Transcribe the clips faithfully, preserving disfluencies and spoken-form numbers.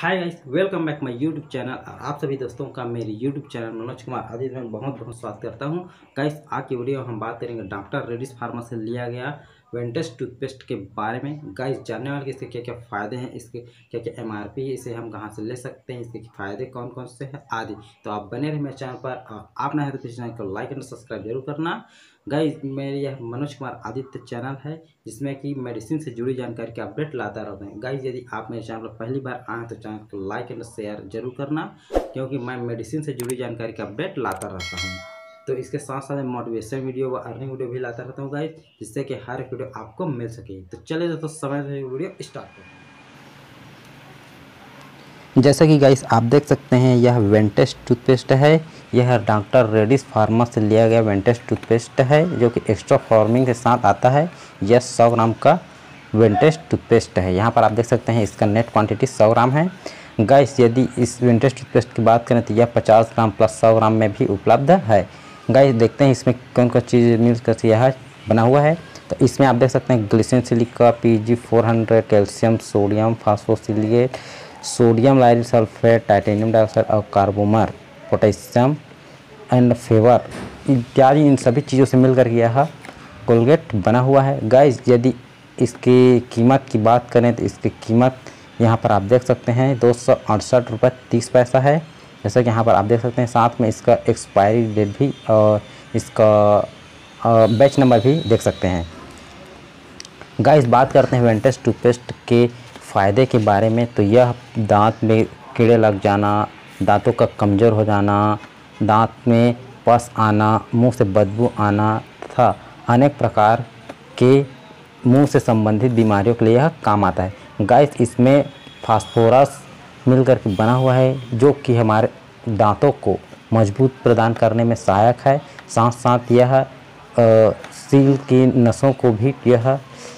Hi guys, welcome back my YouTube channel. और आप सभी दोस्तों का मेरे यूट्यूब चैनल मनोज कुमार आदित्य में बहुत बहुत स्वागत करता हूं। गाइस, आज की वीडियो हम बात करेंगे डॉक्टर रेड्डीज फार्मा से लिया गया वेंटेज टूथपेस्ट के बारे में। गाइस, जानने वाले इसके क्या क्या फ़ायदे हैं, इसके क्या क्या एमआरपी है, इसे हम कहां से ले सकते हैं, इसके फ़ायदे कौन कौन से हैं आदि। तो आप बने रहे मेरे चैनल पर। आप ना है तो प्लीज़ चैनल को लाइक एंड सब्सक्राइब जरूर करना। गाइस, मेरे यह मनोज कुमार आदित्य चैनल है जिसमें कि मेडिसिन से जुड़ी जानकारी के अपडेट लाता रहता है। गाइस, यदि आप मेरे चैनल पर पहली बार आए तो चैनल को लाइक एंड शेयर जरूर करना, क्योंकि मैं मेडिसिन से जुड़ी जानकारी के अपडेट लाता रहता हूं। तो इसके साथ साथ मोटिवेशन वीडियो व अर्निंग वीडियो भी लाता रहता हूं गाइस, जिससे कि हर एक वीडियो आपको मिल सके। तो चलिए दोस्तों, समय से वीडियो स्टार्ट करें। जैसा कि गाइस आप देख सकते हैं, यह वेंटेज टूथपेस्ट है। यह डॉक्टर रेड्डीज फार्मा से लिया गया वेंटेज टूथपेस्ट है, जो कि एक्स्ट्रा फॉर्मिंग के साथ आता है। यह सौ ग्राम का वेंटेज टूथपेस्ट है। यहाँ पर आप देख सकते हैं इसका नेट क्वांटिटी सौ ग्राम है। गाइस, यदि इस वेंटेज टूथपेस्ट की बात करें तो यह पचास ग्राम प्लस सौ ग्राम में भी उपलब्ध है। गाइस, देखते हैं इसमें कौन कौन चीज़ मिलकर यह बना हुआ है। तो इसमें आप देख सकते हैं glycerin silica, P G four hundred, calcium, sodium phosphosilicate, sodium lauryl sulphate, titanium dioxide और कार्बोमर, पोटेशियम एंड फेवर इत्यादि, इन सभी चीज़ों से मिलकर यह कोलगेट बना हुआ है। गाइस, यदि इसकी कीमत की बात करें तो इसकी कीमत यहाँ पर आप देख सकते हैं दो सौ अड़सठ रुपये तीस पैसा है। जैसा कि यहाँ पर आप देख सकते हैं, साथ में इसका एक्सपायरी डेट भी और इसका बैच नंबर भी देख सकते हैं। गाइस, बात करते हैं वेंटेज टूथपेस्ट के फ़ायदे के बारे में। तो यह दांत में कीड़े लग जाना, दांतों का कमज़ोर हो जाना, दांत में पस आना, मुंह से बदबू आना तथा अनेक प्रकार के मुंह से संबंधित बीमारियों के लिए यह काम आता है। गाइस, इसमें फास्फोरस मिलकर के बना हुआ है, जो कि हमारे दांतों को मजबूत प्रदान करने में सहायक है। साथ साथ यह सील की नसों को भी यह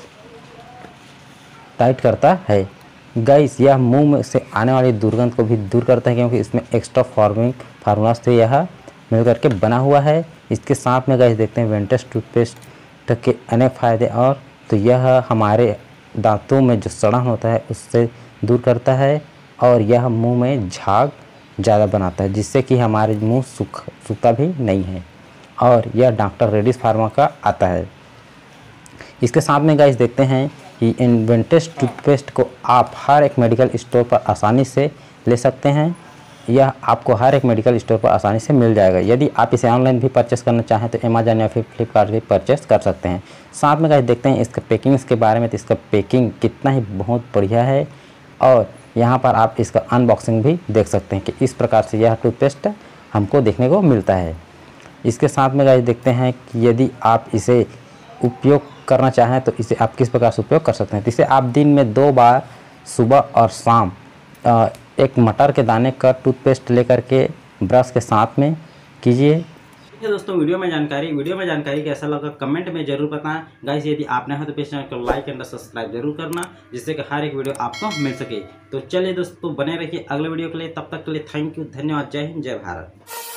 टाइट करता है। गाइस, यह मुंह से आने वाली दुर्गंध को भी दूर करता है, क्योंकि इसमें एक्स्ट्रा फॉर्मिंग फार्मूला से यह मिलकर के बना हुआ है। इसके साथ में गाइस देखते हैं वेंटेज टूथपेस्ट के अनेक फ़ायदे। और तो यह हमारे दांतों में जो सड़न होता है उससे दूर करता है, और यह मुंह में झाग ज़्यादा बनाता है, जिससे कि हमारे मुंह सूख सूखता भी नहीं है। और यह डॉक्टर रेड्डीज फार्मा का आता है। इसके साथ में गाइस देखते हैं कि इन वेंटेज टूथपेस्ट को आप हर एक मेडिकल स्टोर पर आसानी से ले सकते हैं। यह आपको हर एक मेडिकल स्टोर पर आसानी से मिल जाएगा। यदि आप इसे ऑनलाइन भी परचेस करना चाहें तो अमेजन या फिर फ्लिपकार्ट भी परचेस कर सकते हैं। साथ में गाइस देखते हैं इसका पैकिंग के बारे में। तो इसका पैकिंग कितना ही बहुत बढ़िया है, और यहाँ पर आप इसका अनबॉक्सिंग भी देख सकते हैं कि इस प्रकार से यह टूथपेस्ट हमको देखने को मिलता है। इसके साथ में गाइस देखते हैं कि यदि आप इसे उपयोग करना चाहें तो इसे आप किस प्रकार से उपयोग कर सकते हैं। तो इसे आप दिन में दो बार सुबह और शाम एक मटर के दाने का टूथपेस्ट लेकर के ब्रश के साथ में कीजिए। ठीक है दोस्तों, वीडियो में जानकारी वीडियो में जानकारी कैसा लगा कमेंट में जरूर बताएं। गाइस, यदि आपने हो तो प्लीज़ चैनल को लाइक एंड सब्सक्राइब जरूर करना, जिससे कि हर एक वीडियो आपको मिल सके। तो चलिए दोस्तों, बने रहिए अगले वीडियो के लिए। तब तक के लिए थैंक यू, धन्यवाद, जय हिंद, जय भारत।